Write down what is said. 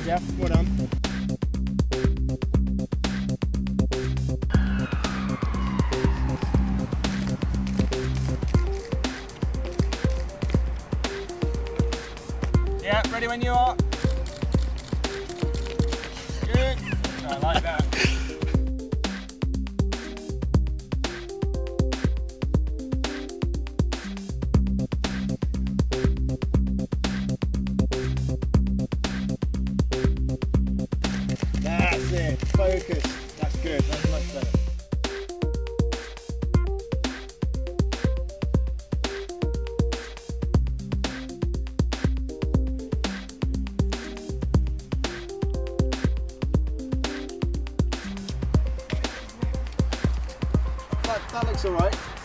Jeff. Well done. Yeah, ready when you are. Good. I like that. That's it. Focus. That's good. That's much better. That looks all right.